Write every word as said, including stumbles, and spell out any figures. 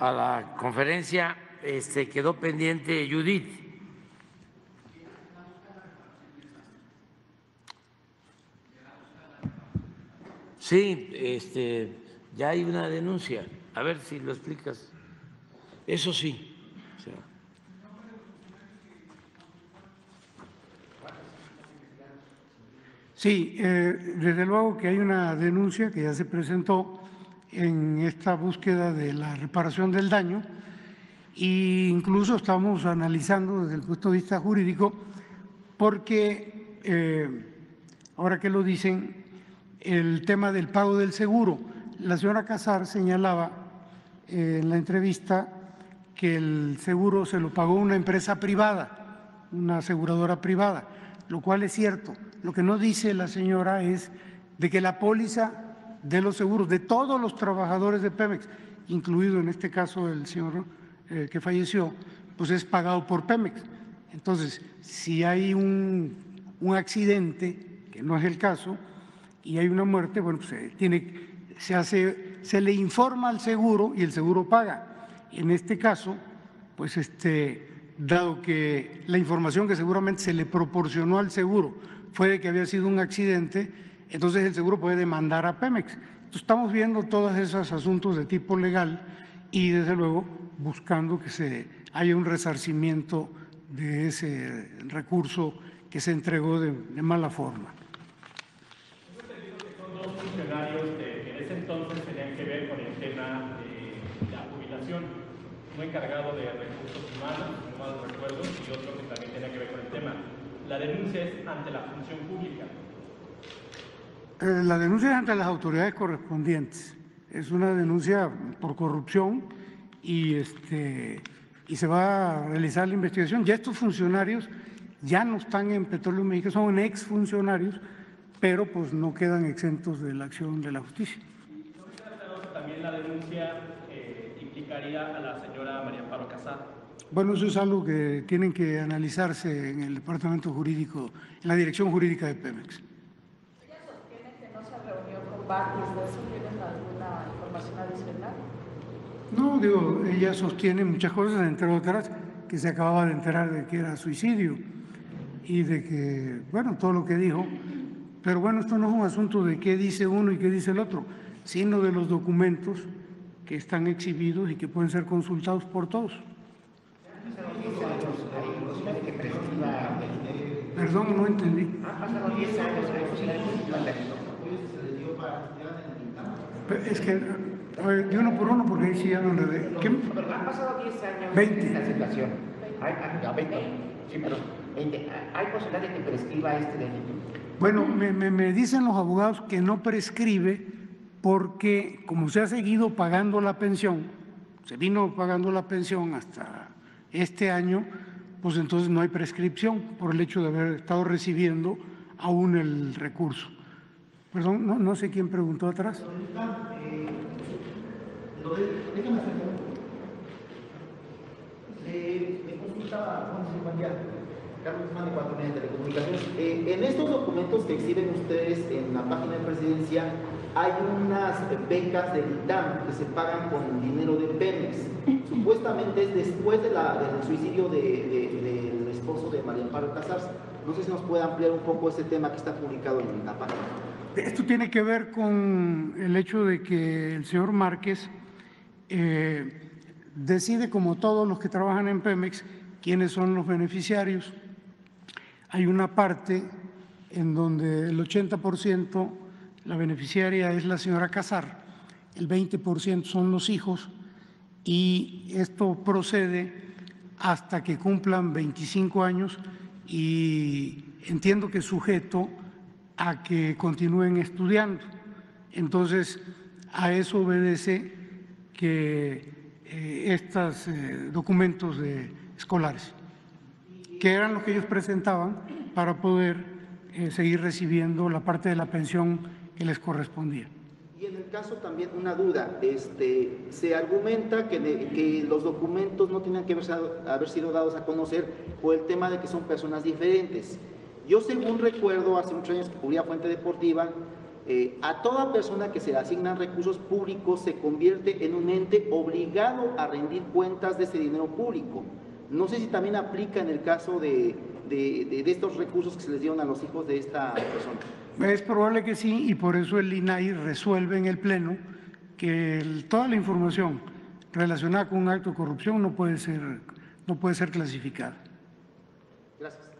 a la conferencia, este, quedó pendiente Judith. Sí, este, ya hay una denuncia. A ver si lo explicas. Eso sí. O sea. Sí, eh, desde luego que hay una denuncia que ya se presentó en esta búsqueda de la reparación del daño e incluso estamos analizando desde el punto de vista jurídico porque, eh, ahora que lo dicen, el tema del pago del seguro. La señora Casar señalaba eh, en la entrevista que el seguro se lo pagó una empresa privada, una aseguradora privada, lo cual es cierto. Lo que no dice la señora es de que la póliza de los seguros de todos los trabajadores de Pemex, incluido en este caso el señor eh, que falleció, pues es pagado por Pemex. Entonces, si hay un, un accidente, que no es el caso, y hay una muerte, bueno, pues se, tiene, se, hace, se le informa al seguro y el seguro paga. En este caso, pues este, dado que la información que seguramente se le proporcionó al seguro fue de que había sido un accidente, entonces el seguro puede demandar a Pemex. Entonces, estamos viendo todos esos asuntos de tipo legal y desde luego buscando que se haya un resarcimiento de ese recurso que se entregó de, de mala forma. Dos funcionarios que en ese entonces tenían que ver con el tema de la jubilación, uno encargado de recursos humanos, no mal recuerdo, y otro que también tenía que ver con el tema. La denuncia es ante la función pública. Eh, la denuncia es ante las autoridades correspondientes. Es una denuncia por corrupción y, este, y se va a realizar la investigación. Ya estos funcionarios ya no están en Petróleos Mexicanos, son exfuncionarios, pero pues no quedan exentos de la acción de la justicia. ¿Y no está claro que también la denuncia eh, implicaría a la señora María Amparo Casar? Bueno, eso es algo que tienen que analizarse en el departamento jurídico, en la dirección jurídica de Pemex. ¿Ella sostiene que no se reunió con Bartis? ¿De eso tienen alguna información adicional? No, digo, ella sostiene muchas cosas, entre otras, que se acababa de enterar de que era suicidio y de que, bueno, todo lo que dijo. Pero bueno, esto no es un asunto de qué dice uno y qué dice el otro, sino de los documentos que están exhibidos y que pueden ser consultados por todos. Perdón, no entendí. Han pasado diez años, Es que, a ver, de uno por uno, porque ahí sí ya no enredé. ¿Qué? Han pasado diez años veinte. de esta situación. Hay, hay, veinte. Sí, perdón. veinte. ¿Hay posibilidad de que prescriba este delito? Bueno, me, me, me dicen los abogados que no prescribe porque como se ha seguido pagando la pensión, se vino pagando la pensión hasta este año, pues entonces no hay prescripción por el hecho de haber estado recibiendo aún el recurso. Perdón, no, no sé quién preguntó atrás. Eh, déjame hacer eh, me consultaba Juan Silvania, Carlos Guzmán de Cuatro Medios de Telecomunicaciones. Eh, en estos documentos que exhiben ustedes en la página de Presidencia hay unas becas del I T A M que se pagan con dinero de Pemex. Supuestamente es después de la, del suicidio de, de, del esposo de María Amparo Casar. No sé si nos puede ampliar un poco ese tema que está publicado en la página. Esto tiene que ver con el hecho de que el señor Márquez eh, decide, como todos los que trabajan en Pemex, quiénes son los beneficiarios. Hay una parte en donde el ochenta por ciento la beneficiaria es la señora Casar, el veinte por ciento son los hijos y esto procede hasta que cumplan veinticinco años y entiendo que es sujeto a que continúen estudiando. Entonces, a eso obedece que eh, estos eh, documentos de escolares, que eran los que ellos presentaban para poder eh, seguir recibiendo la parte de la pensión que les correspondía. Y en el caso también una duda, este, se argumenta que, de, que los documentos no tienen que haber, haber sido dados a conocer por el tema de que son personas diferentes. Yo según recuerdo, hace muchos años que cubría Fuente Deportiva, eh, a toda persona que se le asignan recursos públicos se convierte en un ente obligado a rendir cuentas de ese dinero público. No sé si también aplica en el caso de, de, de, de estos recursos que se les dieron a los hijos de esta persona. Es probable que sí, y por eso el I N A I resuelve en el Pleno que el, toda la información relacionada con un acto de corrupción no puede ser, no puede ser clasificada. Gracias.